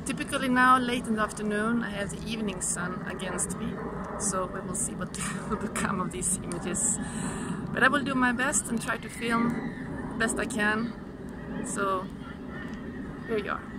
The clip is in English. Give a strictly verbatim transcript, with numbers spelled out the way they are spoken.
typically now, late in the afternoon, I have the evening sun against me, so we will see what will become of these images. But I will do my best and try to film the best I can. So here you are.